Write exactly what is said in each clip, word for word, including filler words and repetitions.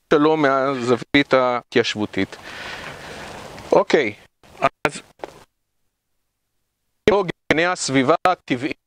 שלו מהזווית ההתיישבותית. אוקיי, אז גני הסביבה הטבעית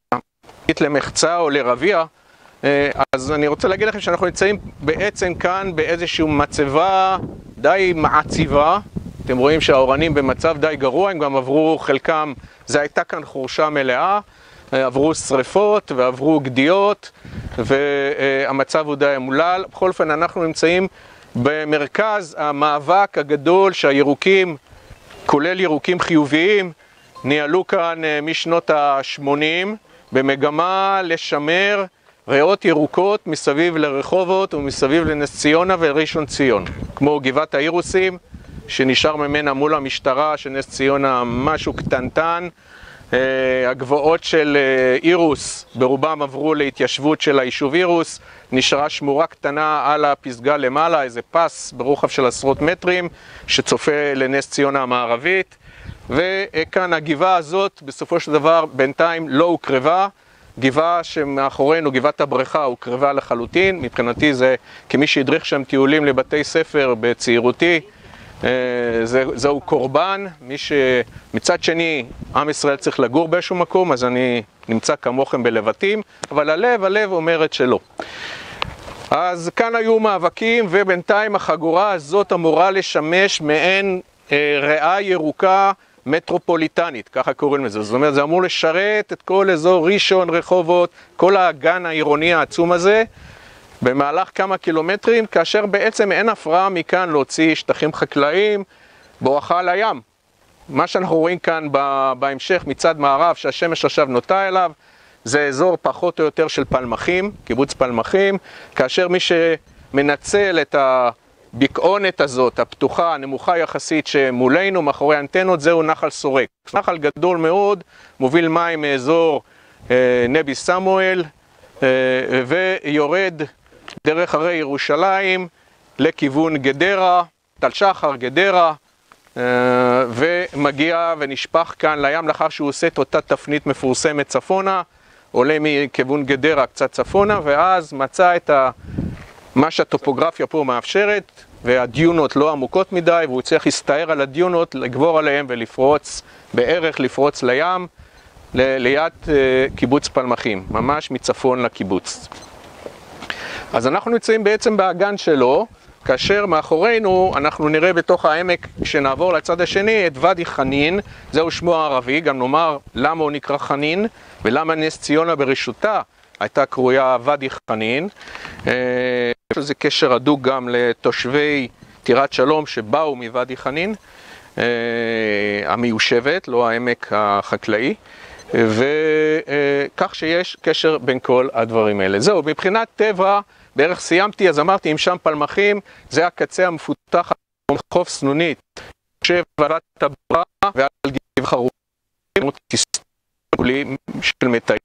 למחצה או לרביע, אז אני רוצה להגיד לכם שאנחנו נמצאים בעצם כאן באיזושהי מצבה די מעציבה. אתם רואים שהאורנים במצב די גרוע, הם גם עברו חלקם, זה הייתה כאן חורשה מלאה, עברו שריפות ועברו גדיות, והמצב הוא די מולל. בכל אופן אנחנו נמצאים במרכז המאבק הגדול שהירוקים, כולל ירוקים חיוביים, ניהלו כאן משנות ה-שמונים במגמה לשמר ריאות ירוקות מסביב לרחובות ומסביב לנס ציונה וראשון ציון, כמו גבעת האירוסים שנשאר ממנה מול המשטרה של נס ציונה משהו קטנטן. הגבעות של אירוס ברובם עברו להתיישבות של היישוב אירוס, נשארה שמורה קטנה על הפסגה למעלה, איזה פס ברוחב של עשרות מטרים שצופה לנס ציונה המערבית. וכאן הגבעה הזאת בסופו של דבר בינתיים לא הוקרבה, גבעה שמאחורינו, גבעת הבריכה, הוקרבה לחלוטין. מבחינתי זה כמי שהדריך שם טיולים לבתי ספר בצעירותי, זה, זהו קורבן. מי שמצד שני עם ישראל צריך לגור באיזשהו מקום, אז אני נמצא כמוכם בלבטים, אבל הלב, הלב אומרת שלא. אז כאן היו מאבקים, ובינתיים החגורה הזאת אמורה לשמש מעין אה, ריאה ירוקה מטרופוליטנית, ככה קוראים לזה. זאת אומרת, זה אמור לשרת את כל אזור ראשון, רחובות, כל האגן העירוני העצום הזה, במהלך כמה קילומטרים, כאשר בעצם אין הפרעה מכאן להוציא שטחים חקלאיים בואכה לים. מה שאנחנו רואים כאן בהמשך מצד מערב, שהשמש עכשיו נוטה אליו, זה אזור פחות או יותר של פלמחים, קיבוץ פלמחים, כאשר מי שמנצל את הבקעונת הזאת, הפתוחה, הנמוכה יחסית שמולנו, מאחורי האנטנות, זהו נחל סורק. נחל גדול מאוד, מוביל מים מאזור אה, נבי סמואל, אה, ויורד דרך הרי ירושלים לכיוון גדרה, תל שחר, גדרה, ומגיע ונשפך כאן לים לאחר שהוא עושה את אותה תפנית מפורסמת צפונה, עולה מכיוון גדרה קצת צפונה, ואז מצא את מה שהטופוגרפיה פה מאפשרת, והדיונות לא עמוקות מדי, והוא צריך להסתער על הדיונות, לגבור עליהם ולפרוץ, בערך לפרוץ לים, ליד קיבוץ פלמחים, ממש מצפון לקיבוץ. אז אנחנו נמצאים בעצם באגן שלו, כאשר מאחורינו אנחנו נראה בתוך העמק, כשנעבור לצד השני, את ואדי חנין, זהו שמו הערבי, גם נאמר למה הוא נקרא חנין, ולמה נס ציונה ברשותה הייתה קרויה ואדי חנין. יש לזה קשר הדוק גם לתושבי טירת שלום שבאו מוואדי חנין, המיושבת, לא העמק החקלאי, וכך שיש קשר בין כל הדברים האלה. זהו, מבחינת טבע, בערך סיימתי, אז אמרתי, אם שם פלמחים, זה הקצה המפותח על חוף סנונית, יושב על הטברה ועל גבעה חרובים, תסתכלים של מטעים,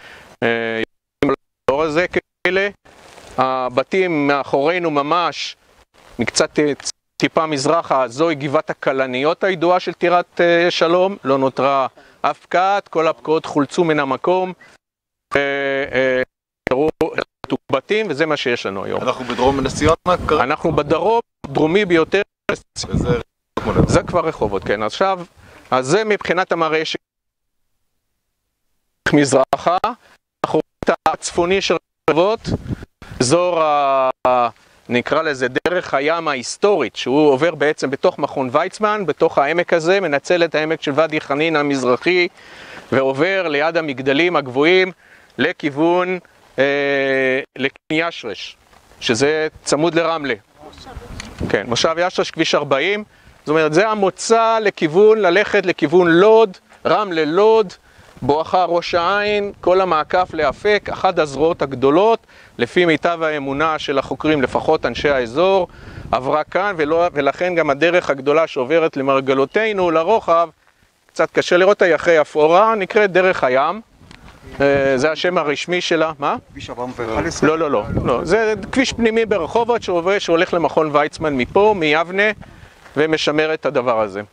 לאור הזה כאלה, הבתים מאחורינו ממש, מקצת טיפה מזרחה, זוהי גבעת הכלניות הידועה של טירת שלום, לא נותרה אף פקעת, כל הפקעות חולצו מן המקום, בתים, וזה מה שיש לנו היום. אנחנו בדרום נס ציונה? אנחנו בדרום, דרומי ביותר. זה כבר רחובות, כן. עכשיו, אז זה מבחינת המראה של מזרחה, אנחנו רואים את הצפוני של רחובות, אזור, נקרא לזה דרך הים ההיסטורית, שהוא עובר בעצם בתוך מכון ויצמן, בתוך העמק הזה, מנצל את העמק של ואדי חנין המזרחי, ועובר ליד המגדלים הגבוהים לכיוון לכיוון ישרש, שזה צמוד לרמלה. כן, מושב ישרש, כביש ארבעים. זאת אומרת, זה המוצא לכיוון, ללכת לכיוון לוד, רמלה לוד, בואכה ראש העין, כל המעקף לאפק, אחת הזרועות הגדולות, לפי מיטב האמונה של החוקרים, לפחות אנשי האזור, עברה כאן, ולא, ולכן גם הדרך הגדולה שעוברת למרגלותינו, לרוחב, קצת קשה לראות, היא אחרי אפורה, נקראת דרך הים. זה השם הרשמי שלה. מה? כביש ארבע מאות ואחת עשרה? לא, לא, לא, לא. זה כביש פנימי ברחובות שעובר, שהולך למכון ויצמן מפה, מיבנה, ומשמר את הדבר הזה.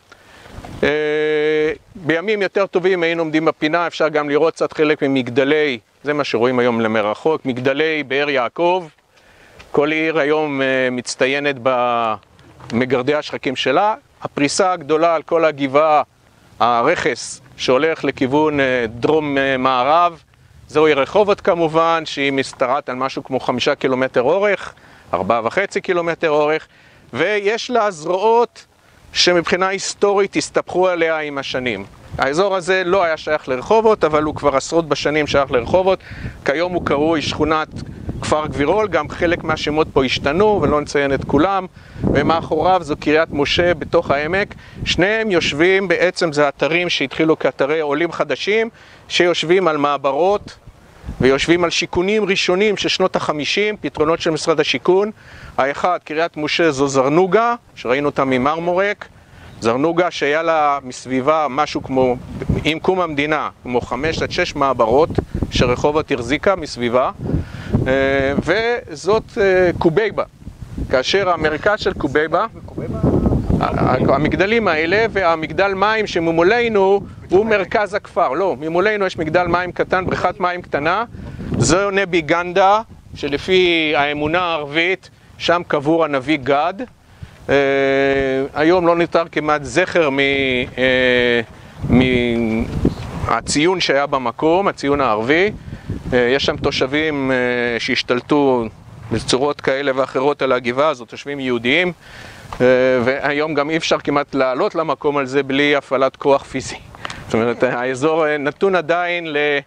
בימים יותר טובים היינו עומדים בפינה, אפשר גם לראות קצת חלק ממגדלי, זה מה שרואים היום למרחוק, מגדלי באר יעקב, כל עיר היום מצטיינת במגרדי השחקים שלה. הפריסה הגדולה על כל הגבעה, הרכס שהולך לכיוון דרום מערב, זוהי רחובות כמובן, שהיא משתרעת על משהו כמו חמישה קילומטר אורך, ארבעה וחצי קילומטר אורך, ויש לה זרועות שמבחינה היסטורית הסתפחו עליה עם השנים. האזור הזה לא היה שייך לרחובות, אבל הוא כבר עשרות בשנים שייך לרחובות. כיום הוא קרוי שכונת כפר גבירול, גם חלק מהשמות פה השתנו ולא נציין את כולם, ומאחוריו זו קריית משה בתוך העמק. שניהם יושבים, בעצם זה אתרים שהתחילו כאתרי עולים חדשים, שיושבים על מעברות ויושבים על שיכונים ראשונים של שנות החמישים, פתרונות של משרד השיכון. האחד, קריית משה, זו זרנוגה, שראינו אותה ממרמורק. זרנוגה שהיה לה מסביבה משהו כמו, עם קום המדינה, כמו חמש עד שש מעברות שרחובות החזיקה מסביבה. וזאת קובייבה, כאשר המרכז של קובייבה, המגדלים האלה והמגדל מים שממולנו הוא מרכז הכפר. לא, ממולנו יש מגדל מים קטן, בריכת מים קטנה, זו נבי גנדה, שלפי האמונה הערבית שם קבור הנביא גד. Uh, היום לא נותר כמעט זכר מהציון שהיה במקום, הציון הערבי. Uh, יש שם תושבים uh, שהשתלטו בצורות כאלה ואחרות על הגבעה, זו תושבים יהודיים, uh, והיום גם אי אפשר כמעט לעלות למקום על זה בלי הפעלת כוח פיזי. זאת אומרת, האזור נתון עדיין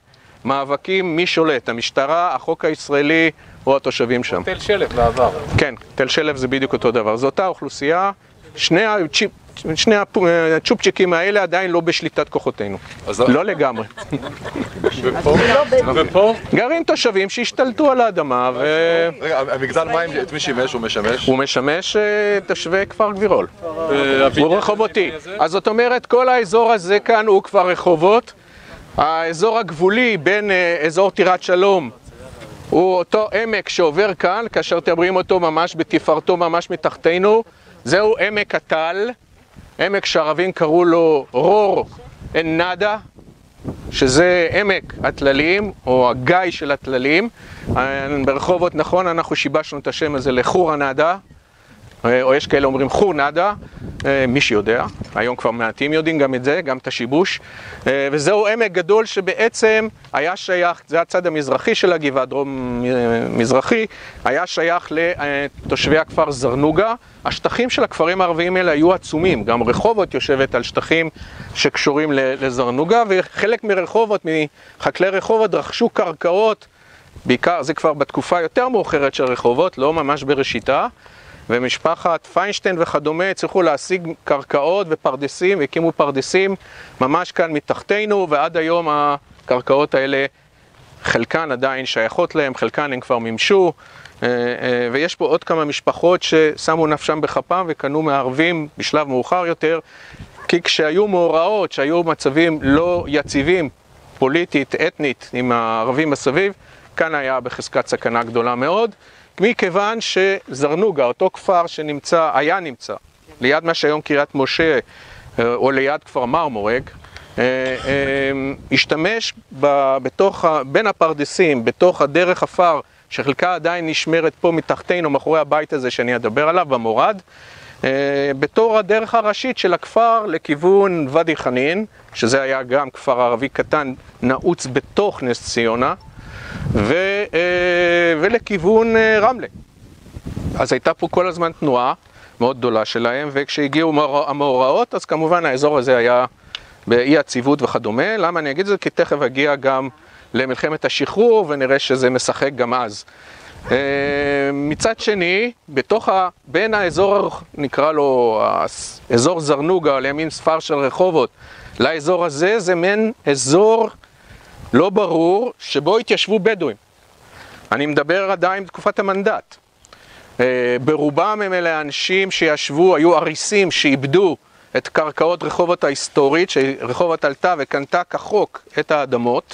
למאבקים מי שולט, המשטרה, החוק הישראלי או התושבים שם. תל שלף בעבר. כן, תל שלף זה בדיוק אותו דבר. זו אותה אוכלוסייה, שני, הצ'יפ, שני הצ'ופצ'יקים האלה עדיין לא בשליטת כוחותינו. לא לגמרי. ופה? ופה? גרים תושבים שהשתלטו על האדמה ו... רגע, המגדל מים, את מי שימש הוא משמש? הוא משמש תושבי כפר גבירול. הוא רחובותי. אז זאת אומרת, כל האזור הזה כאן הוא כבר רחובות. האזור הגבולי בין אזור טירת שלום הוא אותו עמק שעובר כאן, כאשר אתם רואים אותו ממש בתפארתו, ממש מתחתנו. זהו עמק הטל, עמק שהערבים קראו לו רור אל-נדה, שזה עמק הטללים, או הגיא של הטללים. ברחובות, נכון, אנחנו שיבשנו את השם הזה לחור הנדה, או יש כאלה אומרים חור נדה, מי שיודע, היום כבר מעטים יודעים גם את זה, גם את השיבוש. וזהו עמק גדול שבעצם היה שייך, זה הצד המזרחי של הגבעה, דרום מזרחי, היה שייך לתושבי הכפר זרנוגה. השטחים של הכפרים הערביים האלה היו עצומים, גם רחובות יושבת על שטחים שקשורים לזרנוגה, וחלק מרחובות, מחקלי רחובות, רכשו קרקעות, בעיקר זה כבר בתקופה יותר מאוחרת של רחובות, לא ממש בראשיתה, ומשפחת פיינשטיין וכדומה הצליחו להשיג קרקעות ופרדסים, והקימו פרדסים ממש כאן מתחתנו, ועד היום הקרקעות האלה, חלקן עדיין שייכות להם, חלקן הם כבר מימשו, ויש פה עוד כמה משפחות ששמו נפשם בכפם וקנו מערבים בשלב מאוחר יותר, כי כשהיו מאורעות, שהיו מצבים לא יציבים, פוליטית, אתנית, עם הערבים מסביב, כאן היה בחזקת סכנה גדולה מאוד, מכיוון שזרנוגה, אותו כפר שנמצא, היה נמצא, ליד מה שהיום קריית משה, או ליד כפר מרמורק, השתמש בתוך, בין הפרדסים, בתוך הדרך אפר, שחלקה עדיין נשמרת פה מתחתנו, מאחורי הבית הזה שאני אדבר עליו, במורד, בתור הדרך הראשית של הכפר לכיוון ואדי חנין, שזה היה גם כפר ערבי קטן נעוץ בתוך נס ציונה, ו, ולכיוון רמלה. אז הייתה פה כל הזמן תנועה מאוד גדולה שלהם, וכשהגיעו המאורעות, אז כמובן האזור הזה היה באי הציבות וכדומה. למה אני אגיד את זה? כי תכף הגיע גם למלחמת השחרור, ונראה שזה משחק גם אז. מצד שני, בתוך ה... בין האזור, נקרא לו, אזור זרנוגה, לימין ספר של רחובות, לאזור הזה, זה מין אזור לא ברור, שבו התיישבו בדואים. אני מדבר עדיין בתקופת המנדט. ברובם הם אלה אנשים שישבו, היו אריסים שאיבדו את קרקעות רחובות ההיסטורית, שרחובות עלתה וקנתה כחוק את האדמות,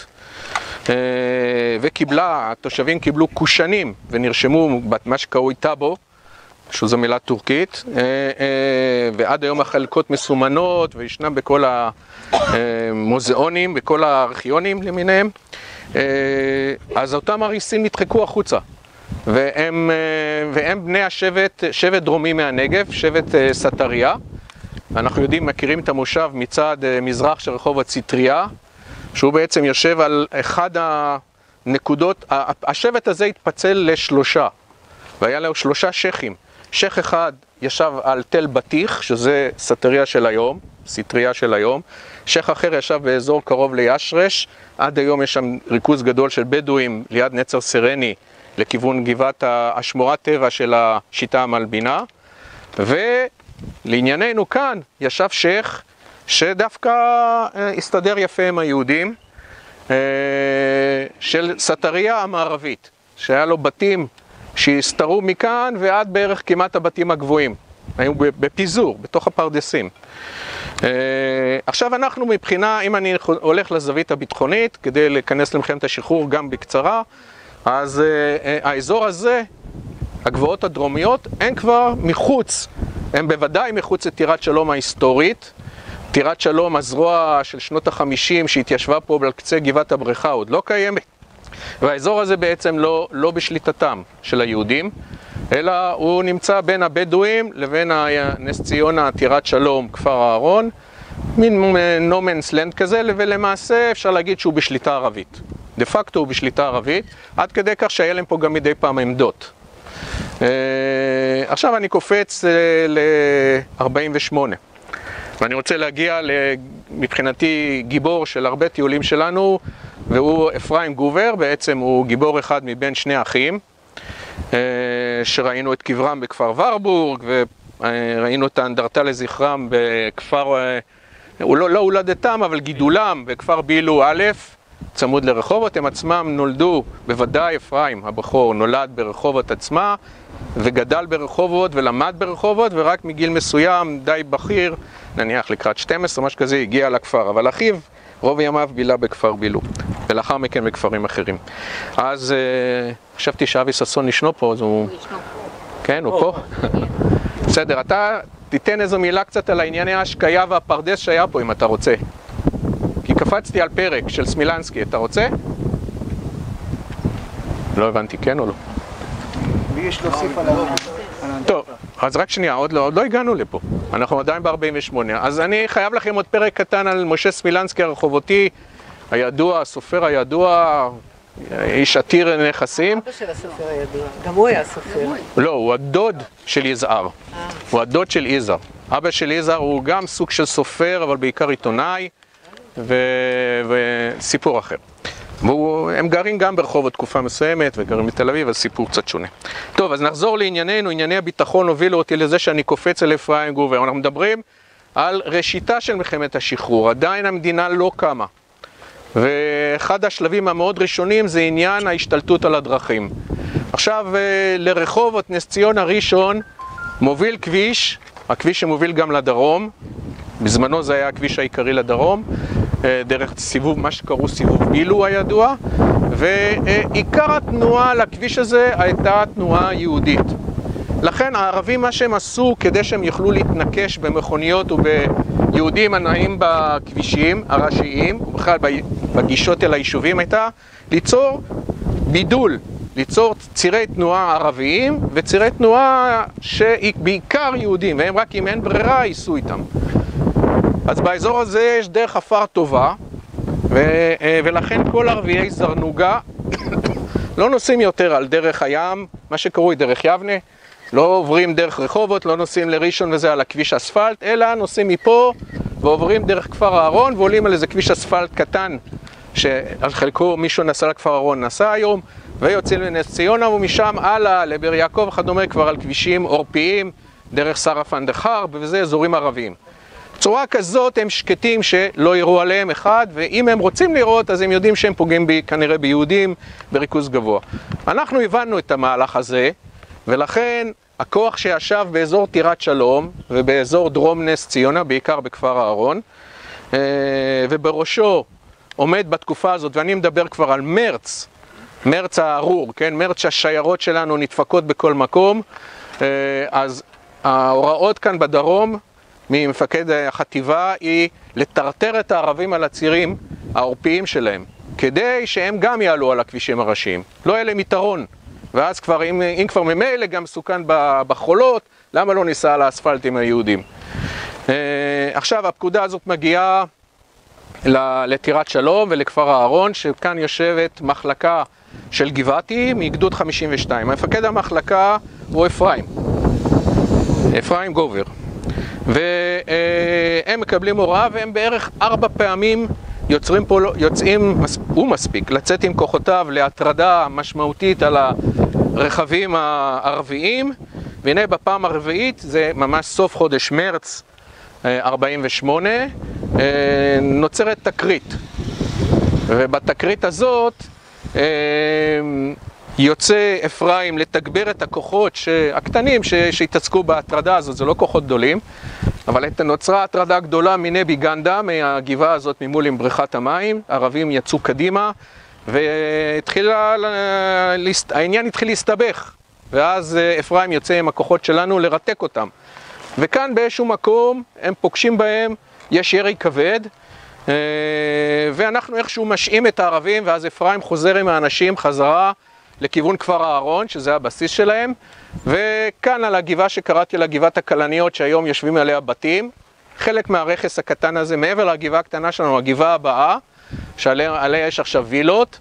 וקיבלה, התושבים קיבלו קושנים ונרשמו במה שקראו טאבו, שזו מילה טורקית, ועד היום החלקות מסומנות וישנם בכל המוזיאונים, בכל הארכיונים למיניהם. אז אותם אריסים נדחקו החוצה, והם, והם בני השבט, שבט דרומי מהנגב, שבט סטריה. אנחנו יודעים, מכירים את המושב מצד מזרח של רחוב הציטריה, שהוא בעצם יושב על אחד הנקודות, השבט הזה התפצל לשלושה, והיה לו שלושה שכים. שך אחד ישב על תל בטיח, שזה סטריה של היום, סטריה של היום. שך אחר ישב באזור קרוב לישרש, עד היום יש שם ריכוז גדול של בדואים ליד נצר סרני, לכיוון גבעת השמורת טבע של השיטה המלבינה. ולענייננו כאן ישב שך שדווקא הסתדר יפה עם היהודים, של סטריה המערבית, שהיה לו בתים שהסתרו מכאן ועד בערך כמעט הבתים הגבוהים. היו בפיזור, בתוך הפרדסים. עכשיו אנחנו מבחינה, אם אני הולך לזווית הביטחונית, כדי להיכנס למלחמת השחרור גם בקצרה, אז האזור הזה, הגבעות הדרומיות, הן כבר מחוץ, הן בוודאי מחוץ לטירת שלום ההיסטורית. טירת שלום, הזרוע של שנות החמישים שהתיישבה פה על קצה גבעת הבריכה, עוד לא קיימת. והאזור הזה בעצם לא, לא בשליטתם של היהודים, אלא הוא נמצא בין הבדואים לבין נס ציונה, טירת שלום, כפר הארון, מין נומנס לנד כזה, ולמעשה אפשר להגיד שהוא בשליטה ערבית. דה פקטו הוא בשליטה ערבית, עד כדי כך שהיה להם פה גם מדי פעם עמדות. עכשיו אני קופץ ל-ארבעים ושמונה, ואני רוצה להגיע מבחינתי גיבור של הרבה טיולים שלנו, והוא אפרים גובר, בעצם הוא גיבור אחד מבין שני אחים, שראינו את קברם בכפר ורבורג, וראינו את האנדרטה לזכרם בכפר, הוא לא, לא הולדתם, אבל גידולם בכפר בילו א', צמוד לרחובות. הם עצמם נולדו, בוודאי אפרים הבכור נולד ברחובות עצמה, וגדל ברחובות ולמד ברחובות, ורק מגיל מסוים די בכיר, נניח לקראת שתים עשרה, משהו כזה, הגיע לכפר. אבל אחיו רוב ימיו בילה בכפר בילו, ולאחר מכן בכפרים אחרים. אז חשבתי שאבי ששון ישנו פה, אז הוא... כן, הוא פה? בסדר, אתה תיתן איזו מילה קצת על הענייני ההשקיה והפרדס שהיה פה, אם אתה רוצה. כי קפצתי על פרק של סמילנסקי, אתה רוצה? לא הבנתי, כן או לא? מי יש להוסיף על ה... טוב, אז רק שנייה, עוד לא, עוד לא הגענו לפה. אנחנו עדיין ב-ארבעים ושמונה. אז אני חייב לכם עוד פרק קטן על משה סמילנסקי הרחובותי, הידוע, הסופר הידוע, איש עתיר נכסים. אבא של הסופר הידוע, גם הוא היה סופר. לא, הוא הדוד של יזהר. הוא הדוד של יזהר. אבא של יזהר הוא גם סוג של סופר, אבל בעיקר עיתונאי, ו... וסיפור אחר. והם גרים גם ברחובות תקופה מסוימת, וגרים בתל אביב, אז סיפור קצת שונה. טוב, אז נחזור לענייננו. ענייני הביטחון הובילו אותי לזה שאני קופץ אל אפרים גובר. אנחנו מדברים על ראשיתה של מלחמת השחרור. עדיין המדינה לא קמה. ואחד השלבים המאוד ראשונים זה עניין ההשתלטות על הדרכים. עכשיו לרחובות נס ציונה ראשון מוביל כביש, הכביש שמוביל גם לדרום, בזמנו זה היה הכביש העיקרי לדרום, דרך סיבוב, מה שקראו סיבוב בילו הידוע, ועיקר התנועה לכביש הזה הייתה תנועה יהודית. לכן הערבים מה שהם עשו כדי שהם יוכלו להתנקש במכוניות וביהודים הנעים בכבישים הראשיים, ובכלל בגישות אל היישובים, הייתה ליצור בידול, ליצור צירי תנועה ערביים וצירי תנועה שבעיקר יהודים, והם רק אם אין ברירה ייסעו איתם. אז באזור הזה יש דרך עפר טובה, ו, ולכן כל ערביי זרנוגה לא נוסעים יותר על דרך הים, מה שקרוי דרך יבנה, לא עוברים דרך רחובות, לא נוסעים לראשון וזה על הכביש אספלט, אלא נוסעים מפה ועוברים דרך כפר הארון ועולים על איזה כביש אספלט קטן, שעל חלקו מישהו נסע לכפר הארון נסע היום, ויוצאים לנס ציונה ומשם הלאה לבאר יעקב וכדומה, כבר על כבישים עורפיים, דרך שרף אנדחר, וזה אזורים ערביים. בצורה כזאת הם שקטים שלא יראו עליהם אחד, ואם הם רוצים לראות אז הם יודעים שהם פוגעים בי, כנראה ביהודים בריכוז גבוה. אנחנו הבנו את המהלך הזה, ולכן הכוח שישב באזור טירת שלום ובאזור דרום נס ציונה, בעיקר בכפר הארון, ובראשו עומד בתקופה הזאת, ואני מדבר כבר על מרץ, מרץ הארור, כן? מרץ שהשיירות שלנו נדפקות בכל מקום, אז ההוראות כאן בדרום ממפקד החטיבה היא לטרטר את הערבים על הצירים העורפיים שלהם, כדי שהם גם יעלו על הכבישים הראשיים. לא יהיה להם יתרון, ואז כבר, אם, אם כבר ממילא גם מסוכן בחולות, למה לא ניסע על האספלט עם היהודים? עכשיו, הפקודה הזאת מגיעה לטירת שלום ולכפר הארון, שכאן יושבת מחלקה של גבעתי מגדוד חמישים ושתיים. מפקד המחלקה הוא אפרים, אפרים גובר. והם מקבלים הוראה, והם בערך ארבע פעמים יוצרים פה, יוצאים, הוא מספיק, לצאת עם כוחותיו להטרדה משמעותית על הרכבים הערביים, והנה בפעם הרביעית, זה ממש סוף חודש מרץ ארבעים ושמונה, נוצרת תקרית. ובתקרית הזאת יוצא אפרים לתגבר את הכוחות הקטנים שהתעסקו בהטרדה הזאת, זה לא כוחות גדולים, אבל נוצרה הטרדה גדולה מנבי גנדה, מהגבעה הזאת ממול עם בריכת המים, הערבים יצאו קדימה, והעניין התחיל להסתבך, ואז אפרים יוצא עם הכוחות שלנו לרתק אותם. וכאן באיזשהו מקום הם פוגשים בהם, יש ירי כבד, ואנחנו איכשהו משעים את הערבים, ואז אפרים חוזר עם האנשים חזרה לכיוון כפר הארון, שזה הבסיס שלהם, וכאן על הגבעה שקראתי לה גבעת הכלניות, שהיום יושבים עליה בתים, חלק מהרכס הקטן הזה, מעבר לגבעה הקטנה שלנו, הגבעה הבאה, שעליה יש עכשיו וילות,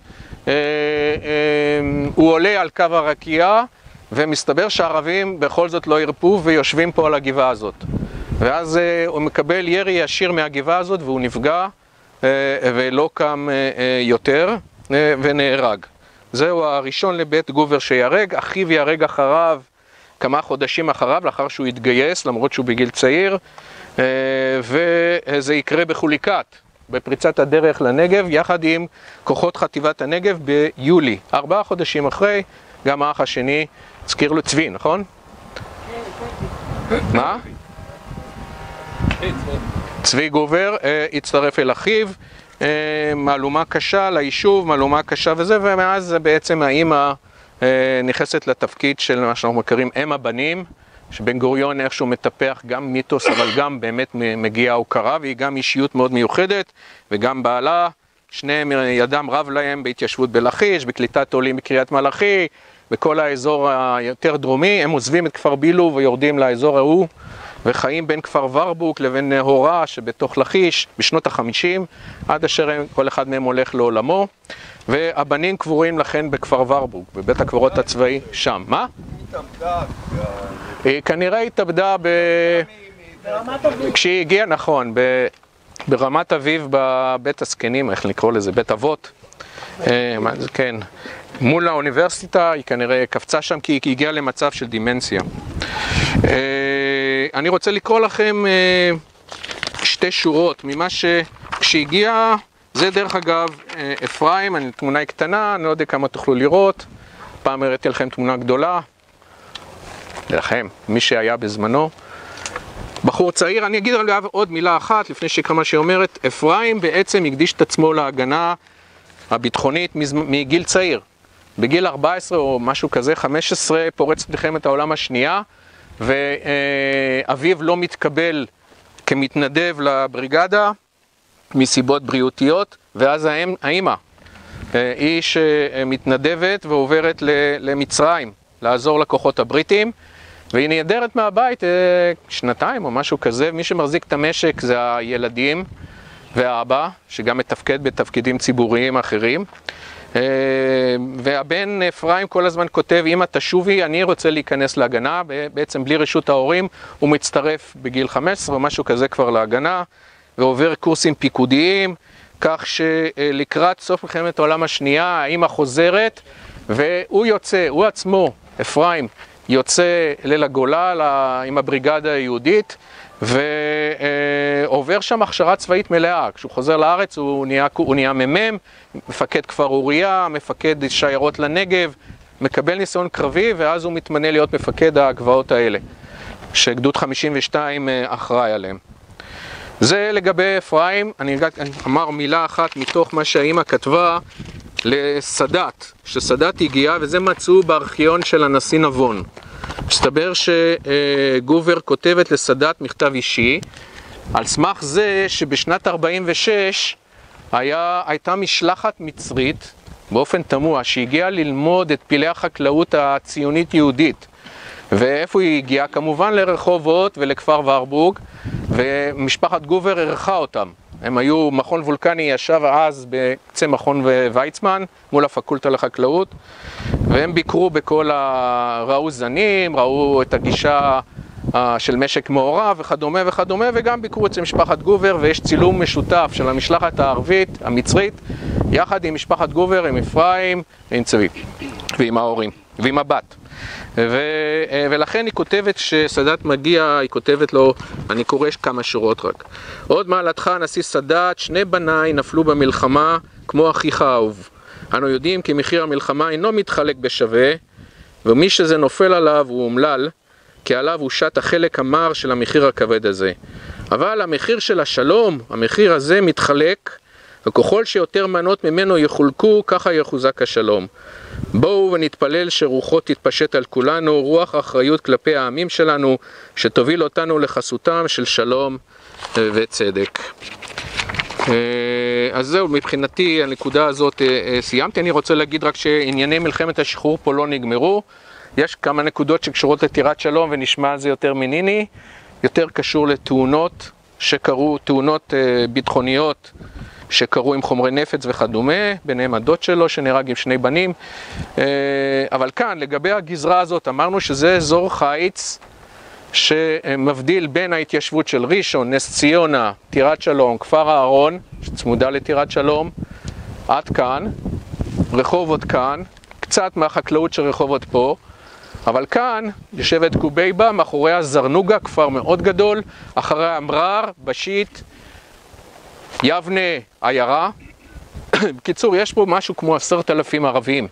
הוא עולה על קו הרקיע, ומסתבר שהערבים בכל זאת לא ירפו ויושבים פה על הגבעה הזאת. ואז הוא מקבל ירי ישיר מהגבעה הזאת והוא נפגע ולא קם יותר ונהרג. זהו הראשון לבית גובר שיהרג, אחיו יהרג אחריו כמה חודשים אחריו, לאחר שהוא התגייס, למרות שהוא בגיל צעיר, וזה יקרה בחוליקת, בפריצת הדרך לנגב, יחד עם כוחות חטיבת הנגב ביולי. ארבעה חודשים אחרי, גם האח השני, הזכיר לו צבי, נכון? מה? צבי גובר הצטרף אל אחיו, מהלומה קשה ליישוב, מהלומה קשה וזה, ומאז בעצם האמא נכנסת לתפקיד של מה שאנחנו מכירים, אם הבנים, שבן גוריון איכשהו מטפח גם מיתוס, אבל גם באמת מגיעה הוקרה, והיא גם אישיות מאוד מיוחדת, וגם בעלה, שניהם ידם רב להם בהתיישבות בלחיש, בקליטת עולים בקריית מלאכי, בכל האזור היותר דרומי, הם עוזבים את כפר בילו ויורדים לאזור ההוא, וחיים בין כפר ורבוק לבין הורה שבתוך לכיש בשנות החמישים, עד אשר כל אחד מהם הולך לעולמו, והבנים קבורים לכן בכפר ורבוק, בבית הקברות הצבאי שם. מה? היא כנראה התאבדה ב... כשהיא הגיעה, נכון, ברמת אביב בבית הזקנים, איך לקרוא לזה, בית אבות, כן, מול האוניברסיטה, היא כנראה קפצה שם כי היא הגיעה למצב של דימנציה. אני רוצה לקרוא לכם שתי שורות ממה שכשהגיע, זה דרך אגב אפרים, אני תמונה קטנה, אני לא יודע כמה תוכלו לראות, פעם הראיתי לכם תמונה גדולה, לכם, מי שהיה בזמנו. בחור צעיר, אני אגיד עליו עוד מילה אחת לפני שכמה שהיא אומרת, אפרים בעצם הקדיש את עצמו להגנה הביטחונית מגיל צעיר. בגיל ארבע עשרה או משהו כזה, חמש עשרה, פורצת מלחמת העולם השנייה, ואביו לא מתקבל כמתנדב לבריגדה מסיבות בריאותיות, ואז האמא היא שמתנדבת ועוברת למצרים לעזור לכוחות הבריטים, והיא נהדרת מהבית שנתיים או משהו כזה. מי שמחזיק את המשק זה הילדים והאבא, שגם מתפקד בתפקידים ציבוריים אחרים. והבן אפרים כל הזמן כותב, אמא תשובי, אני רוצה להיכנס להגנה, בעצם בלי רשות ההורים, הוא מצטרף בגיל חמש עשרה או משהו כזה כבר להגנה, ועובר קורסים פיקודיים, כך שלקראת סוף מלחמת העולם השנייה, האמא חוזרת, והוא יוצא, הוא עצמו, אפרים, יוצא ליל הגולה עם הבריגדה היהודית, ועובר שם הכשרה צבאית מלאה. כשהוא חוזר לארץ הוא נהיה, הוא נהיה ממם, מפקד כפר אוריה, מפקד שיירות לנגב, מקבל ניסיון קרבי, ואז הוא מתמנה להיות מפקד הגבעות האלה, שגדוד חמישים ושתיים אחראי עליהם. זה לגבי אפרים. אני אמר מילה אחת מתוך מה שהאמא כתבה לסאדאת, שסאדאת הגיעה, וזה מצאו בארכיון של הנשיא נבון. מסתבר שגובר כותבת לסאדאת מכתב אישי, על סמך זה שבשנת ארבעים ושש היה, הייתה משלחת מצרית באופן תמוה, שהגיעה ללמוד את פילי החקלאות הציונית-יהודית. ואיפה היא הגיעה? כמובן לרחובות ולכפר ורבורג, ומשפחת גובר ערכה אותם. הם היו, מכון וולקני ישב אז בקצה מכון ויצמן, מול הפקולטה לחקלאות, והם ביקרו בכל ה... ראו זנים, ראו את הגישה של משק מעורב וכדומה וכדומה, וגם ביקרו אצל משפחת גובר, ויש צילום משותף של המשלחת הערבית, המצרית, יחד עם משפחת גובר, עם אפרים, עם צבי, ועם ההורים, ועם הבת. ו... ולכן היא כותבת שסאדאת מגיע, היא כותבת לו, אני קורא כמה שורות רק. עוד מעלתך הנשיא סאדאת, שני בניי נפלו במלחמה כמו אחיך האהוב. אנו יודעים כי מחיר המלחמה אינו מתחלק בשווה, ומי שזה נופל עליו הוא אומלל, כי עליו הוא שט החלק המר של המחיר הכבד הזה. אבל המחיר של השלום, המחיר הזה מתחלק, וככל שיותר מנות ממנו יחולקו, ככה יחוזק השלום. בואו ונתפלל שרוחו תתפשט על כולנו, רוח האחריות כלפי העמים שלנו, שתוביל אותנו לחסותם של שלום וצדק. אז זהו, מבחינתי הנקודה הזאת סיימתי. אני רוצה להגיד רק שענייני מלחמת השחרור פה לא נגמרו. יש כמה נקודות שקשורות לטירת שלום, ונשמע על זה יותר מניני, יותר קשור לתאונות שקרו, תאונות ביטחוניות שקרו עם חומרי נפץ וכדומה, ביניהם הדוד שלו שנהרג עם שני בנים. אבל כאן, לגבי הגזרה הזאת, אמרנו שזה אזור חיץ שמבדיל בין ההתיישבות של ראשון, נס ציונה, טירת שלום, כפר הארון, שצמודה לטירת שלום, עד כאן, רחובות כאן, קצת מהחקלאות של רחובות פה, אבל כאן יושבת קובייבה, מאחורי הזרנוגה, כפר מאוד גדול, אחרי המרר, בשיט, יבנה, עיירה. בקיצור, יש פה משהו כמו עשרת אלפים ערבים.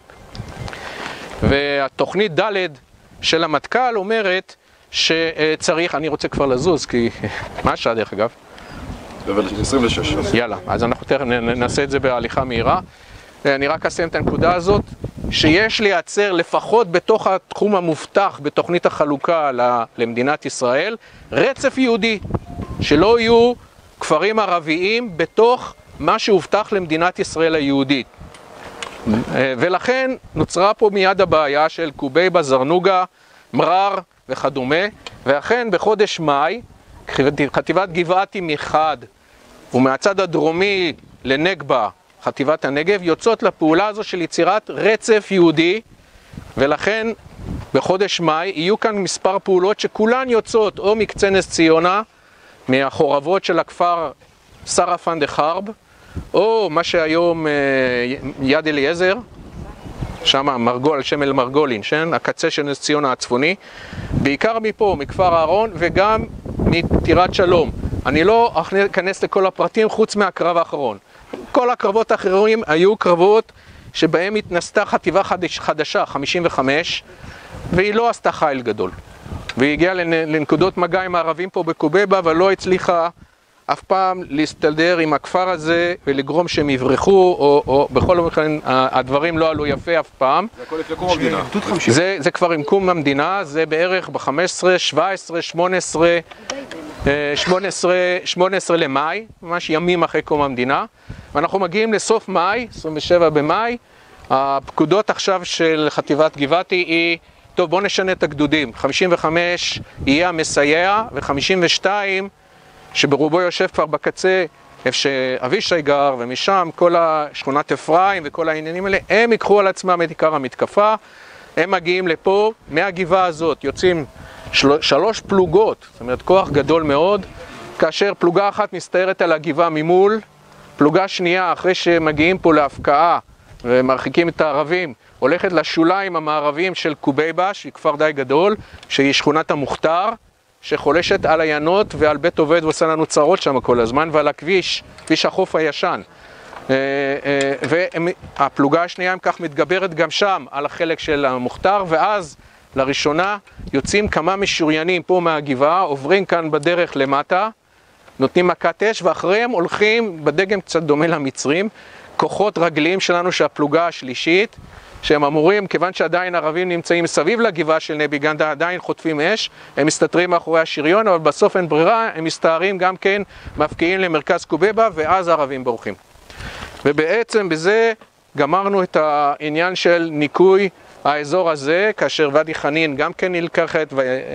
והתוכנית ד' של המטכ"ל אומרת שצריך, אני רוצה כבר לזוז, כי... מה השעה דרך אגב? עשרים ושש. יאללה, אז אנחנו תכף נעשה את זה בהליכה מהירה. אני רק אסיים את הנקודה הזאת, שיש לייצר לפחות בתוך התחום המובטח בתוכנית החלוקה למדינת ישראל, רצף יהודי, שלא יהיו כפרים ערביים בתוך מה שהובטח למדינת ישראל היהודית. ולכן נוצרה פה מיד הבעיה של קובייבה, זרנוגה, מרר וכדומה, ואכן בחודש מאי, חטיבת גבעתי מחד ומהצד הדרומי לנגבה, חטיבת הנגב, יוצאות לפעולה הזו של יצירת רצף יהודי, ולכן בחודש מאי יהיו כאן מספר פעולות שכולן יוצאות או מקצה נס ציונה, מהחורבות של הכפר סרפן דה חרב, או מה שהיום יד אליעזר, שם מרגול, על שם אל מרגולין, כן? הקצה של נס ציונה הצפוני, בעיקר מפה, מכפר הארון, וגם מטירת שלום. אני לא אכנס לכל הפרטים חוץ מהקרב האחרון. כל הקרבות האחרים היו קרבות שבהם התנסתה חטיבה חדשה, חמישים וחמש, והיא לא עשתה חיל גדול. והיא הגיעה לנקודות מגע עם הערבים פה בקובייבה, אבל לא הצליחה אף פעם להסתדר עם הכפר הזה ולגרום שהם יברחו, או, או בכל אופן הדברים לא עלו יפה אף פעם. זה הכל לפני קום המדינה. זה, זה כבר עם קום המדינה, זה בערך ב-חמש עשרה, שבע עשרה, שמונה עשרה, שמונה עשרה למאי, ממש ימים אחרי קום המדינה. ואנחנו מגיעים לסוף מאי, עשרים ושבעה במאי, הפקודות עכשיו של חטיבת גבעתי היא, טוב בואו נשנה את הגדודים, חמישים וחמש יהיה המסייע, ו-חמישים ושתיים שברובו יושב כבר בקצה, איפה שאבישי גר, ומשם כל השכונת אפרים וכל העניינים האלה, הם ייקחו על עצמם את עיקר המתקפה, הם מגיעים לפה, מהגבעה הזאת יוצאים של... שלוש פלוגות, זאת אומרת כוח גדול מאוד, כאשר פלוגה אחת מסתערת על הגבעה ממול, פלוגה שנייה אחרי שמגיעים פה להפקעה ומרחיקים את הערבים, הולכת לשוליים המערביים של קובייבה, שהיא כפר די גדול, שהיא שכונת המוכתר, שחולשת על עיינות ועל בית עובד ועושה לנו צרות שם כל הזמן, ועל הכביש, כביש החוף הישן. והפלוגה השנייה הם כך מתגברת גם שם על החלק של המוכתר, ואז לראשונה יוצאים כמה משוריינים פה מהגבעה, עוברים כאן בדרך למטה, נותנים מכת אש, ואחריהם הולכים בדגם קצת דומה למצרים, כוחות רגליים שלנו שהפלוגה השלישית, שהם אמורים, כיוון שעדיין ערבים נמצאים מסביב לגבעה של נבי גנדה, עדיין חוטפים אש, הם מסתתרים מאחורי השריון, אבל בסוף אין ברירה, הם מסתערים גם כן, מפקיעים למרכז קובייבה, ואז הערבים בורחים. ובעצם בזה גמרנו את העניין של ניקוי האזור הזה, כאשר ואדי חנין גם כן נלקחת,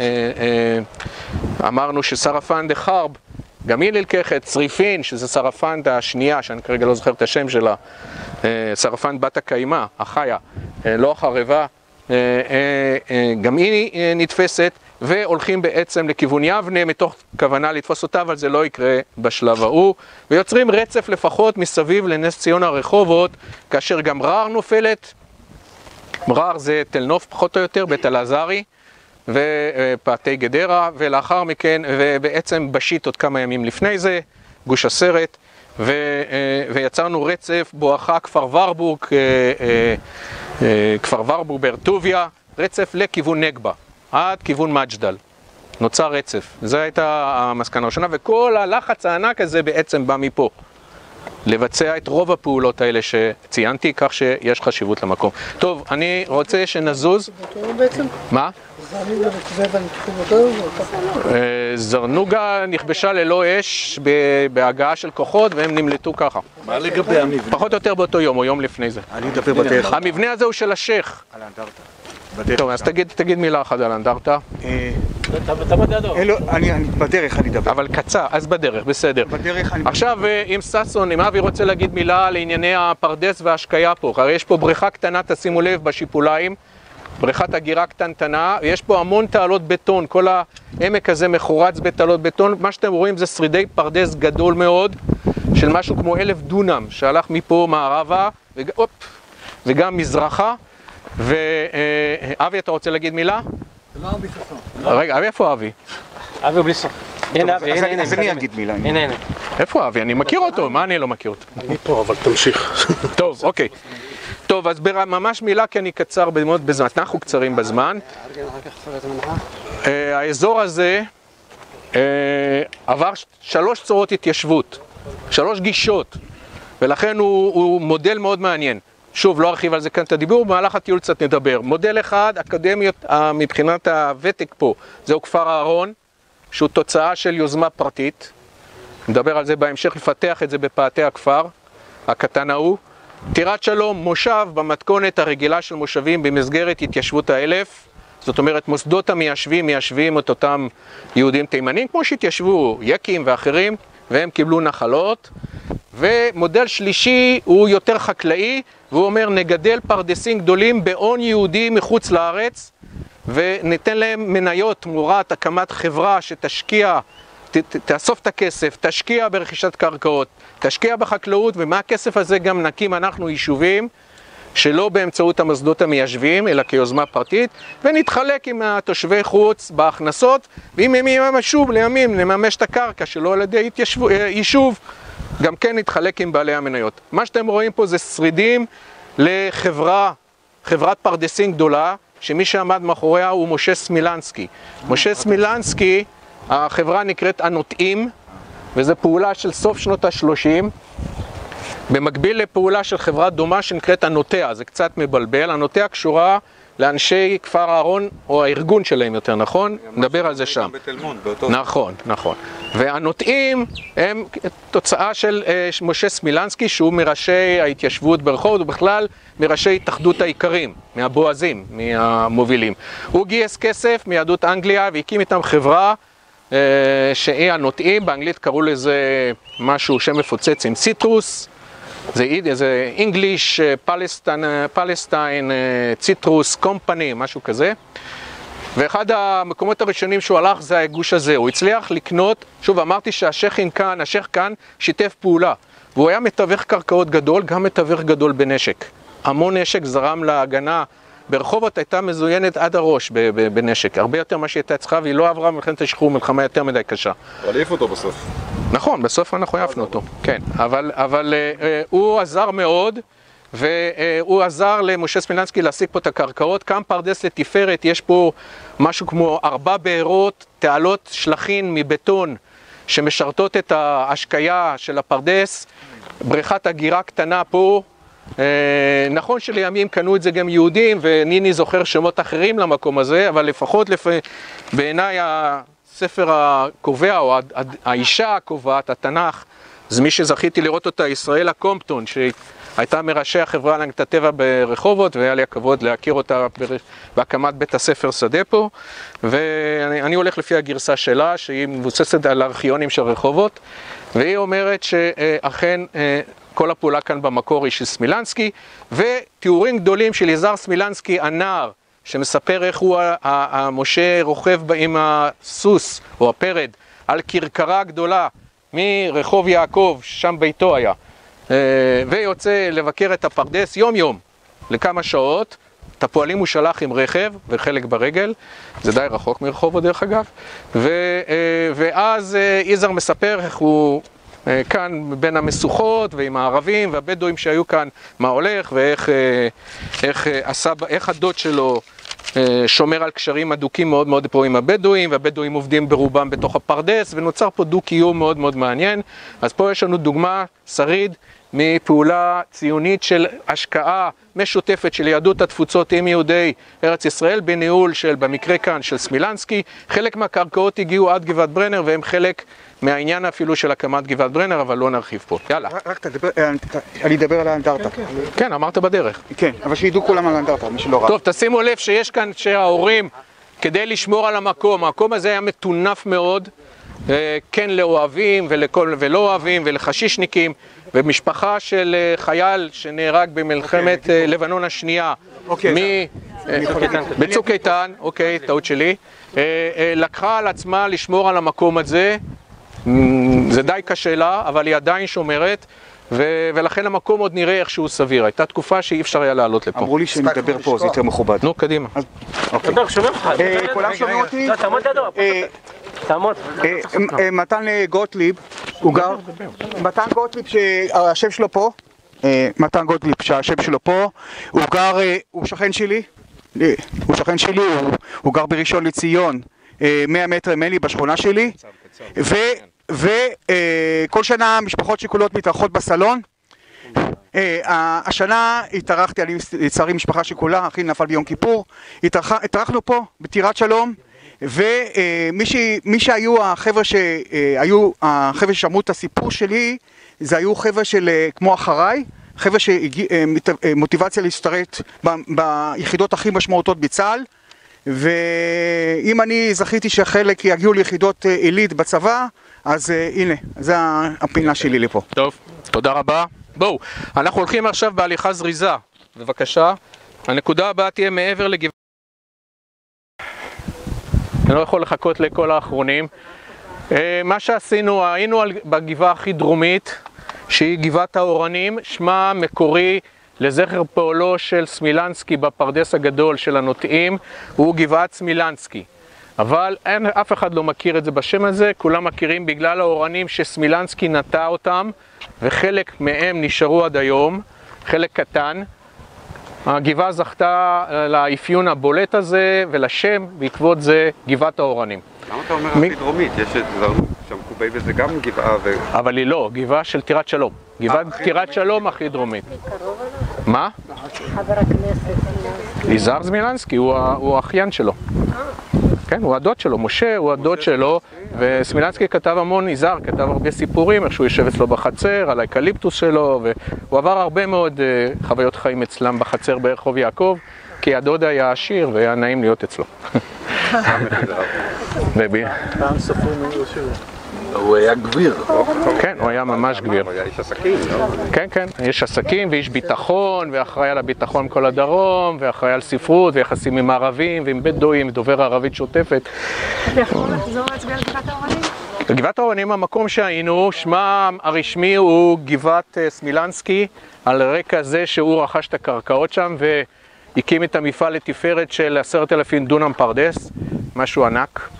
ואמרנו שסרפנד חרב, גם היא נלקחת, צריפין, שזה סרפנד השנייה, שאני כרגע לא זוכר את השם שלה, סרפנד בת הקיימה, החיה, לא החרבה, גם היא נתפסת, והולכים בעצם לכיוון יבנה מתוך כוונה לתפוס אותה, אבל זה לא יקרה בשלב ההוא, ויוצרים רצף לפחות מסביב לנס ציונה רחובות, כאשר גם רער נופלת. רער זה תל נוף פחות או יותר, בית אלעזרי ופאתי גדרה, ולאחר מכן, ובעצם בשית עוד כמה ימים לפני זה, גוש הסרט, ו, ויצרנו רצף בואכה כפר ורבורג, כפר ורבורג באר-טוביה, רצף לכיוון נגבה, עד כיוון מג'דל. נוצר רצף. זו הייתה המסקנה הראשונה, וכל הלחץ הענק הזה בעצם בא מפה. לבצע את רוב הפעולות האלה שציינתי, כך שיש חשיבות למקום. טוב, אני רוצה שנזוז... מה? זרנוגה נכבשה ללא אש בהגעה של כוחות, והם נמלטו ככה. מה לגבי המבנה? פחות או יותר באותו יום, או יום לפני זה. אני אדבר בדרך. המבנה הזה הוא של השייך. על האנדרטה. טוב, אז תגיד, תגיד מילה אחת על האנדרטה. בדרך אני אדבר. אבל קצר, אז בדרך, בסדר. בדרך אני... עכשיו, אם ססון, אם אבי רוצה להגיד מילה על ענייני הפרדס וההשקיה פה, הרי יש פה בריכה קטנה, תשימו לב, בשיפוליים, בריכת הגירה קטנטנה, ויש פה המון תעלות בטון, כל העמק הזה מחורץ בתעלות בטון, מה שאתם רואים זה שרידי פרדס גדול מאוד, של משהו כמו אלף דונם, שהלך מפה מערבה, וג... אופ, וגם מזרחה, ואבי, אתה רוצה להגיד מילה? לא אבי ססון. רגע, אבי, איפה אבי? אבי בלי סוף. הנה אבי, הנה, הנה. אז אני אגיד מילה. הנה, הנה. איפה אבי? אני מכיר אותו, מה אני לא מכיר אותו? אני פה, אבל תמשיך. טוב, אוקיי. טוב, אז ממש מילה, כי אני קצר מאוד בזמן, אנחנו קצרים בזמן. האזור הזה עבר שלוש צורות התיישבות, שלוש גישות, ולכן הוא מודל מאוד מעניין. שוב, לא ארחיב על זה כאן את הדיבור, במהלך הטיול קצת נדבר. מודל אחד, אקדמיות מבחינת הוותק פה, זהו כפר הארון, שהוא תוצאה של יוזמה פרטית. נדבר על זה בהמשך, לפתח את זה בפאתי הכפר, הקטן ההוא. טירת שלום, מושב במתכונת הרגילה של מושבים במסגרת התיישבות האלף. זאת אומרת, מוסדות המיישבים מיישבים את אותם יהודים תימנים, כמו שהתיישבו יקים ואחרים, והם קיבלו נחלות. ומודל שלישי הוא יותר חקלאי, והוא אומר נגדל פרדסים גדולים בהון יהודי מחוץ לארץ, וניתן להם מניות תמורת הקמת חברה שתשקיע, ת, ת, תאסוף את הכסף, תשקיע ברכישת קרקעות, תשקיע בחקלאות, ומהכסף הזה גם נקים אנחנו יישובים, שלא באמצעות המוסדות המיישבים, אלא כיוזמה פרטית, ונתחלק עם התושבי חוץ בהכנסות, ואם הם ימשו לימים נממש את הקרקע שלא על ידי יישוב, גם כן נתחלק עם בעלי המניות. מה שאתם רואים פה זה שרידים לחברה, חברת פרדסים גדולה, שמי שעמד מאחוריה הוא משה סמילנסקי. משה סמילנסקי, החברה נקראת הנוטעים, וזו פעולה של סוף שנות ה-שלושים, במקביל לפעולה של חברה דומה שנקראת הנוטע, זה קצת מבלבל. הנוטע קשורה לאנשי כפר הארון, או הארגון שלהם יותר, נכון? נדבר על זה שם. נכון, נכון. והנוטעים הם תוצאה של משה סמילנסקי, שהוא מראשי ההתיישבות ברחובות, ובכלל מראשי התאחדות האיכרים, מהבועזים, מהמובילים. הוא גייס כסף מיהדות אנגליה והקים איתם חברה שהיא הנוטעים, באנגלית קראו לזה משהו שמפוצץ עם ציטרוס, זה English Palestine Citrus Company, משהו כזה. ואחד המקומות הראשונים שהוא הלך זה הגוש הזה, הוא הצליח לקנות, שוב אמרתי שהשייכים כאן, השייך כאן שיתף פעולה, והוא היה מתווך קרקעות גדול, גם מתווך גדול בנשק. המון נשק זרם להגנה, ברחובות הייתה מזוינת עד הראש בנשק, הרבה יותר מה שהייתה צריכה, והיא לא עברה מלחמת השחרור, מלחמה יותר מדי קשה. אבל העיף אותו בסוף. נכון, בסוף אנחנו העפנו אותו, כן, אבל, אבל אה, הוא עזר מאוד, והוא עזר למשה סמילנסקי להשיג פה את הקרקעות, קם פרדס לתפארת, יש פה משהו כמו ארבע בארות, תעלות שלחין מבטון, שמשרתות את ההשקיה של הפרדס, בריכת הגירה קטנה פה, אה, נכון שלימים קנו את זה גם יהודים, וניני זוכר שמות אחרים למקום הזה, אבל לפחות לפ... בעיניי הספר הקובע, או האישה הקובעת, התנ"ך, זה מי שזכיתי לראות אותה, ישראל הקומפטון, שהיא הייתה מראשי החברה להגנת הטבע ברחובות, והיה לי הכבוד להכיר אותה בהקמת בית הספר שדה פה, ואני הולך לפי הגרסה שלה, שהיא מבוססת על הארכיונים של רחובות, והיא אומרת שאכן כל הפעולה כאן במקור היא של סמילנסקי, ותיאורים גדולים של יזהר סמילנסקי הנער, שמספר איך הוא המשה רוכב עם הסוס או הפרד על כרכרה גדולה מרחוב יעקב, שם ביתו היה, ויוצא לבקר את הפרדס יום יום לכמה שעות. את הפועלים הוא שלח עם רכב וחלק ברגל, זה די רחוק מרחובו דרך אגב, ו, ואז יזהר מספר איך הוא כאן בין המשוכות ועם הערבים והבדואים שהיו כאן, מה הולך ואיך איך, עשה, איך הדוד שלו שומר על קשרים אדוקים מאוד מאוד פה עם הבדואים, והבדואים עובדים ברובם בתוך הפרדס, ונוצר פה דו-קיום מאוד מאוד מעניין. אז פה יש לנו דוגמה שריד מפעולה ציונית של השקעה משותפת של יהדות התפוצות עם יהודי ארץ ישראל, בניהול של, במקרה כאן, של סמילנסקי. חלק מהקרקעות הגיעו עד גבעת ברנר, והם חלק מהעניין אפילו של הקמת גבעת ברנר, אבל לא נרחיב פה. יאללה. רק תדבר, אני אדבר על האנדרטה. כן, אמרת בדרך. כן, אבל שידעו כולם על האנדרטה, מי שלא ראה. טוב, תשימו לב שיש כאן שההורים, כדי לשמור על המקום, המקום הזה היה מטונף מאוד, כן לאוהבים ולכל, ולא אוהבים ולחשישניקים, ומשפחה של חייל שנהרג במלחמת לבנון השנייה, בצוק איתן, אוקיי, טעות שלי, לקחה על עצמה לשמור על המקום הזה. זה די קשה לה, אבל היא עדיין שומרת, ו- ולכן המקום עוד נראה איכשהו סביר. הייתה תקופה שאי אפשר היה לעלות לפה. אמרו לי שנדבר פה, זה יותר מכובד. נו, קדימה. דבר, שומע אותך. כולם שומעים אותי? לא, תעמוד לידו. תעמוד. מתן גוטליב, הוא גר... מתן גוטליב שהשם שלו פה, מתן גוטליב שהשם שלו פה, הוא גר, הוא שכן שלי, הוא שכן שלי, הוא גר בראשון לציון, מאה מטר ממני בשכונה שלי, וכל שנה משפחות שכולות מתארחות בסלון. השנה התארחתי, אני לצערי משפחה שכולה, אחי נפל ביום כיפור, התארחנו פה בטירת שלום, ומי שהיו החבר'ה שהיו, החבר'ה ששמעו את הסיפור שלי, זה היו חבר'ה של כמו אחריי, חבר'ה שמוטיבציה להשתרת ביחידות הכי משמעותות בצה"ל, ואם אני זכיתי שחלק יגיעו ליחידות עילית בצבא, אז הנה, זה הפינה שלי לפה. טוב, תודה רבה. בואו, אנחנו הולכים עכשיו בהליכה זריזה, בבקשה. הנקודה הבאה תהיה מעבר לגבעת... אני לא יכול לחכות לכל האחרונים. מה שעשינו, היינו בגבעה הכי דרומית, שהיא גבעת האורנים, שמה מקורי לזכר פועלו של סמילנסקי בפרדס הגדול של הנוטעים, הוא גבעת סמילנסקי. אבל אין, אף אחד לא מכיר את זה בשם הזה, כולם מכירים בגלל האורנים שסמילנסקי נטע אותם, וחלק מהם נשארו עד היום, חלק קטן. הגבעה זכתה לאפיון הבולט הזה ולשם, בעקבות זה גבעת האורנים. למה אתה אומר הכי דרומית? יש את שם קובי וזה גם גבעה ו... אבל היא לא, גבעה של טירת שלום. גבעת טירת שלום הכי דרומית. מה? חבר הכנסת יזהר סמילנסקי, הוא האחיין שלו. כן, הוא הדוד שלו, משה הוא הדוד שלו, וסמילנסקי כתב המון, יזהר כתב הרבה סיפורים, איך שהוא יושב אצלו בחצר, על האקליפטוס שלו, והוא עבר הרבה מאוד חוויות חיים אצלם בחצר ברחוב יעקב, כי הדוד היה עשיר והיה נעים להיות אצלו. הוא היה גביר. כן, הוא היה ממש גביר. הוא היה איש עסקים, לא? כן, כן, איש עסקים ואיש ביטחון, ואחראי על הביטחון כל הדרום, ואחראי על ספרות, ויחסים עם ערבים, ועם בדואים, ודובר ערבית שוטפת. אתה יכול לחזור להצביע על גבעת האורנים? גבעת האורנים, המקום שהיינו, שמה הרשמי הוא גבעת סמילנסקי, על רקע זה שהוא רכש את הקרקעות שם, והקים את המפעל לתפארת של עשרת אלפים דונם פרדס, משהו ענק.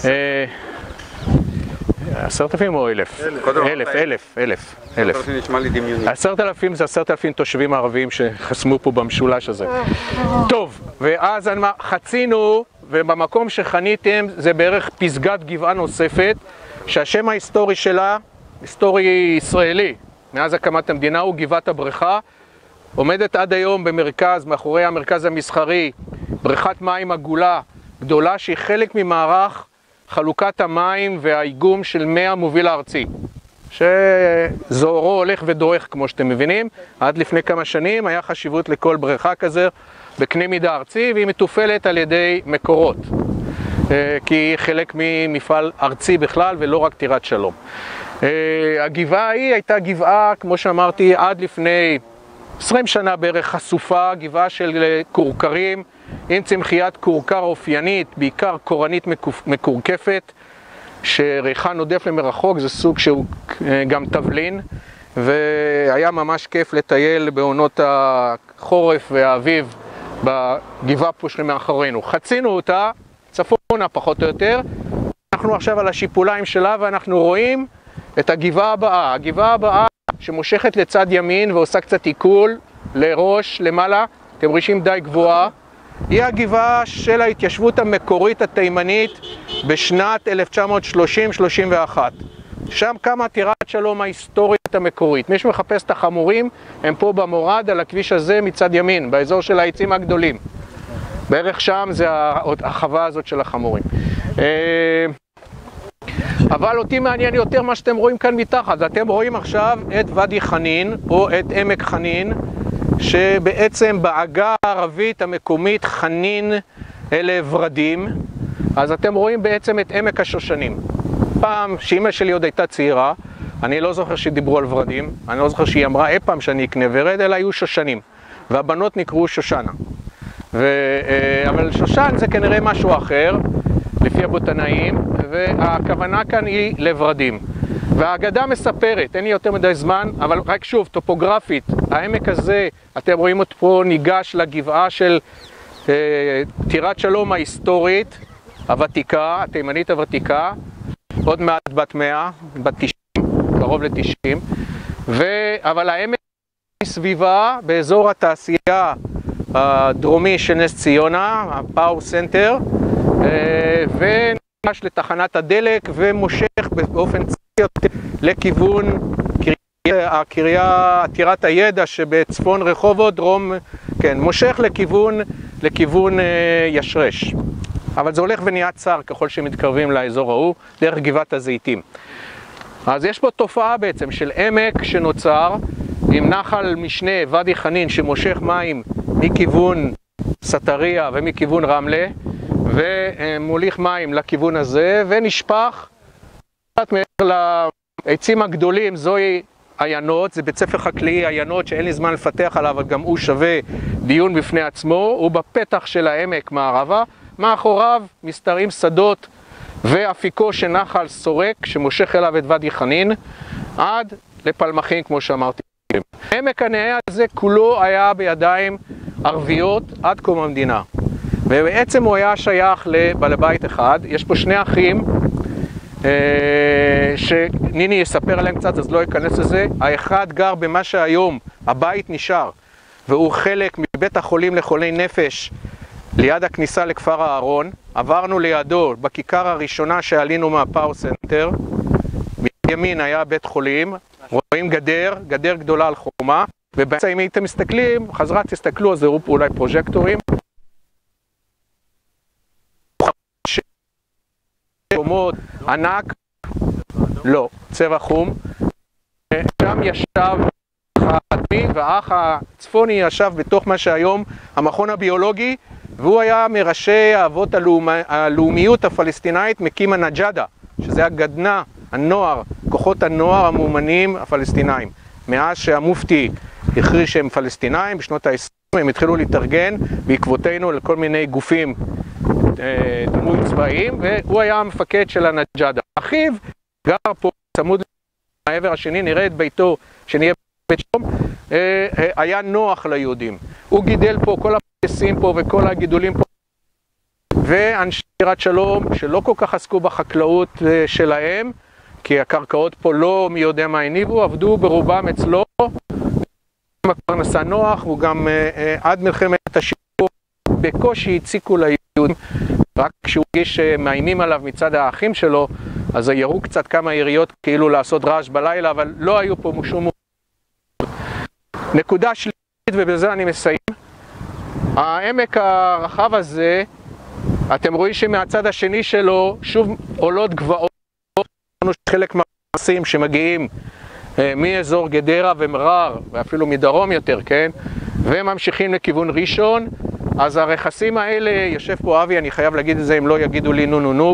עשרת אלפים או אלף? אלף, אלף, אלף, אלף. עשרת אלפים נשמע לי דמיוני. עשרת אלפים זה עשרת אלפים תושבים ערבים שחסמו פה במשולש הזה. טוב, ואז חצינו, ובמקום שחניתם זה בערך פסגת גבעה נוספת, שהשם ההיסטורי שלה, היסטורי ישראלי, מאז הקמת המדינה, הוא גבעת הבריכה, עומדת עד היום במרכז, מאחורי המרכז המסחרי, בריכת מים עגולה גדולה שהיא חלק ממערך חלוקת המים והאיגום של מי המוביל הארצי. שזוהרו הולך ודועך כמו שאתם מבינים. עד לפני כמה שנים היה חשיבות לכל בריכה כזה בקנה מידה ארצי, והיא מתופעלת על ידי מקורות, כי היא חלק ממפעל ארצי בכלל ולא רק טירת שלום. הגבעה ההיא הייתה גבעה, כמו שאמרתי, עד לפני עשרים שנה בערך חשופה, גבעה של קורקרים עם צמחיית קורקר אופיינית, בעיקר קורנית מקורקפת, שריחה נודף למרחוק, זה סוג שהוא גם תבלין, והיה ממש כיף לטייל בעונות החורף והאביב בגבעה פה שמאחורינו. חצינו אותה, צפונה פחות או יותר, אנחנו עכשיו על השיפוליים שלה ואנחנו רואים את הגבעה הבאה. הגבעה הבאה שמושכת לצד ימין ועושה קצת עיכול לראש למעלה, אתם רואים די גבוהה, היא הגבעה של ההתיישבות המקורית התימנית בשנת אלף תשע מאות שלושים שלושים ואחת. שם קמה טירת שלום ההיסטורית המקורית. מי שמחפש את החמורים הם פה במורד על הכביש הזה מצד ימין, באזור של העצים הגדולים. בערך שם זה החווה הזאת של החמורים. אבל אותי מעניין יותר מה שאתם רואים כאן מתחת. אתם רואים עכשיו את ואדי חנין או את עמק חנין, שבעצם בעגה הערבית המקומית חנין אלה ורדים. אז אתם רואים בעצם את עמק השושנים. פעם שאמא שלי עוד הייתה צעירה, אני לא זוכר שדיברו על ורדים, אני לא זוכר שהיא אמרה אי פעם שאני אקנה ורד, אלא היו שושנים, והבנות נקראו שושנה. ו... אבל שושן זה כנראה משהו אחר, לפי הבוטנאים, והכוונה כאן היא לורדים. והאגדה מספרת, אין לי יותר מדי זמן, אבל רק שוב, טופוגרפית, העמק הזה, אתם רואים אותו פה ניגש לגבעה של אה, טירת שלום ההיסטורית, הוותיקה, התימנית הוותיקה, עוד מעט בת מאה, בת תשעים, קרוב לתשעים, ו... אבל העמק סביבה באזור התעשייה הדרומי של נס ציונה, הפאור סנטר, וניגש לתחנת הדלק ומושך באופן יותר לכיוון הקריה עתירת הידע שבצפון רחובות, דרום, כן, מושך לכיוון, לכיוון ישרש. אבל זה הולך ונהיה צר ככל שמתקרבים לאזור ההוא, דרך גבעת הזיתים. אז יש פה תופעה בעצם של עמק שנוצר עם נחל משנה, ואדי חנין, שמושך מים מכיוון סטריה ומכיוון רמלה, ומוליך מים לכיוון הזה, ונשפך קצת מעבר לעצים הגדולים, זוהי עיינות, זה בית ספר חקלאי עיינות שאין לי זמן לפתח עליו, אבל גם הוא שווה דיון בפני עצמו, הוא בפתח של העמק מערבה, מאחוריו מסתרים שדות ואפיקו של נחל סורק שמושך אליו את ואדי חנין, עד לפלמחים כמו שאמרתי. עמק הנאה הזה כולו היה בידיים ערביות עד קום המדינה. ובעצם הוא היה שייך לבעל בית אחד, יש פה שני אחים, אה, שניני יספר עליהם קצת אז לא אכנס לזה. האחד גר במה שהיום הבית נשאר, והוא חלק מבית החולים לחולי נפש ליד הכניסה לכפר הארון. עברנו לידו בכיכר הראשונה שעלינו מהפאור סנטר, מימין היה בית חולים, רואים גדר, גדר גדולה על חומה, ובאמצע אם הייתם מסתכלים, חזרה תסתכלו, אז הראו פה אולי פרוז'קטורים. קומות, ענק, לא, צבע חום. שם ישב האח הדמי, והאח הצפוני ישב בתוך מה שהיום המכון הביולוגי, והוא היה מראשי האבות הלאומ... הלאומיות הפלסטינאית, מקים הנג'אדה, שזה הגדנ"ע, הנוער, כוחות הנוער המאומניים הפלסטינאים. מאז שהמופתי הכריז שהם פלסטינאים, בשנות ה-עשרים הם התחילו להתארגן בעקבותינו לכל מיני גופים דמוי צבאיים, והוא היה המפקד של הנג'אדה. אחיו גר פה צמוד לעבר השני, נראה את ביתו שנהיה בית שלום, היה נוח ליהודים. הוא גידל פה כל הפרסים פה וכל הגידולים פה, ואנשי טירת שלום שלא כל כך עסקו בחקלאות שלהם, כי הקרקעות פה לא מי יודע מה הניבו, עבדו ברובם אצלו, פרנסה נוח, הוא גם עד מלחמת השחרור בקושי הציקו ליהודים, רק כשהוא הרגיש מאיימים עליו מצד האחים שלו, אז ירו קצת כמה יריות כאילו לעשות רעש בלילה, אבל לא היו פה שום... נקודה שלישית, ובזה אני מסיים. העמק הרחב הזה, אתם רואים שמהצד השני שלו שוב עולות גבעות, חלק רכסים שמגיעים מאזור גדרה ומרר, ואפילו מדרום יותר, כן? וממשיכים לכיוון ראשון. אז הרכסים האלה, יושב פה אבי, אני חייב להגיד את זה, אם לא יגידו לי נו נו נו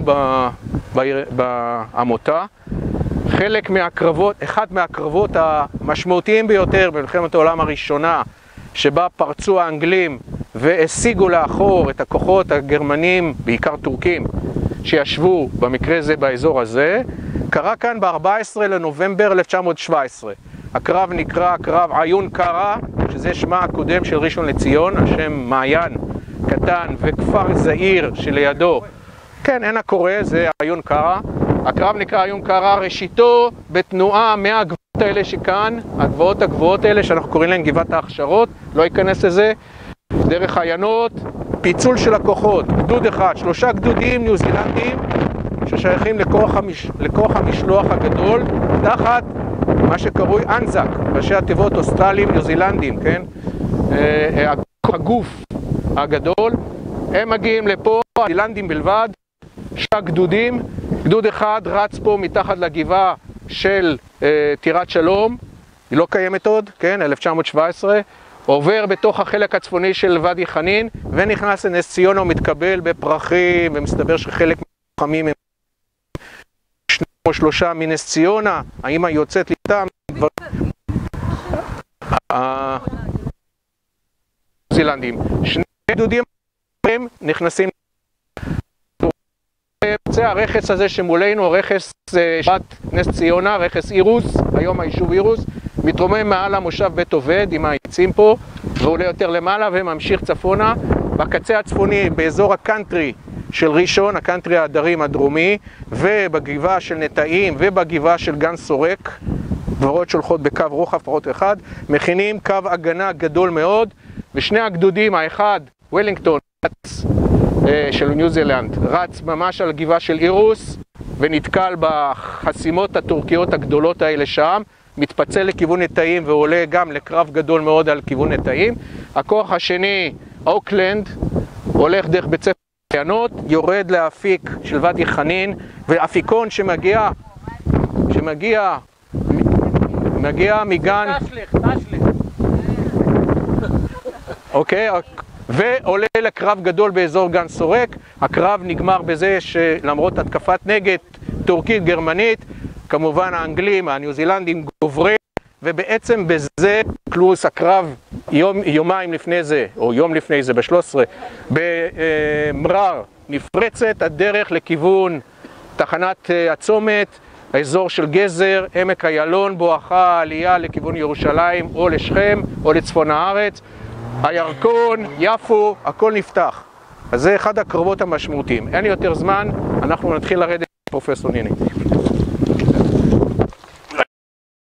בעמותה. חלק מהקרבות, אחד מהקרבות המשמעותיים ביותר במלחמת העולם הראשונה, שבה פרצו האנגלים והשיגו לאחור את הכוחות הגרמנים, בעיקר טורקים, שישבו במקרה זה באזור הזה, קרה כאן ב-ארבעה עשר לנובמבר אלף תשע מאות שבע עשרה. הקרב נקרא קרב עיון קרא, שזה שמה הקודם של ראשון לציון, השם מעיין קטן וכפר זעיר שלידו. כן, אין הקורא, זה עיון קרא. הקרב נקרא עיון קרא, ראשיתו בתנועה מהגבעות האלה שכאן, הגבעות הגבוהות האלה שאנחנו קוראים להן גבעת ההכשרות, לא ייכנס לזה, דרך עיינות, פיצול של הכוחות, גדוד אחד, שלושה גדודים ניו זילנדים ששייכים לכוח, המש... לכוח המשלוח הגדול, תחת מה שקרוי אנזק, ראשי התיבות אוסטרלים ניו זילנדים, כן? הגוף הגדול, הם מגיעים לפה, ניו זילנדים בלבד, שעה גדודים, גדוד אחד רץ פה מתחת לגבעה של אה, טירת שלום, היא לא קיימת עוד, כן, אלף תשע מאות שבע עשרה, עובר בתוך החלק הצפוני של ואדי חנין, ונכנס לנס ציונה ומתקבל בפרחים, ומסתבר שחלק מהלוחמים הם שניים או שלושה מנס ציונה, האמא יוצאת איתם, דבר... זילנדים. שני גדודים נכנסים זה הרכס הזה שמולנו, הרכס שבת נס ציונה, רכס אירוס, היום היישוב אירוס, מתרומם מעל המושב בית עובד עם העצים פה, ועולה יותר למעלה וממשיך צפונה. בקצה הצפוני, באזור הקאנטרי של ראשון, הקאנטרי העדרים הדרומי, ובגבעה של נטעים ובגבעה של גן סורק, גברות שהולכות בקו רוחב פחות אחד, מכינים קו הגנה גדול מאוד, ושני הגדודים, האחד, וולינגטון, של ניו זילנד, רץ ממש על גבעה של אירוס ונתקל בחסימות הטורקיות הגדולות האלה שם, מתפצל לכיוון נטעים ועולה גם לקרב גדול מאוד על כיוון נטעים. הכוח השני, אוקלנד, הולך דרך בית ספר עיינות, יורד לאפיק של ואדי חנין, ואפיקון שמגיע, שמגיע, מגיע מגן... תשליך, תשליך. אוקיי, ועולה לקרב גדול באזור גן סורק. הקרב נגמר בזה שלמרות התקפת נגד טורקית גרמנית, כמובן האנגלים, הניו זילנדים גוברים, ובעצם בזה קלוס הקרב יום, יומיים לפני זה, או יום לפני זה, ב-שלוש עשרה, במרר נפרצת הדרך לכיוון תחנת הצומת, האזור של גזר, עמק איילון, בואכה עלייה לכיוון ירושלים או לשכם או לצפון הארץ, הירקון, יפו, הכל נפתח. אז זה אחד הקרבות המשמעותיים. אין לי יותר זמן, אנחנו נתחיל לרדת פרופסור ניני.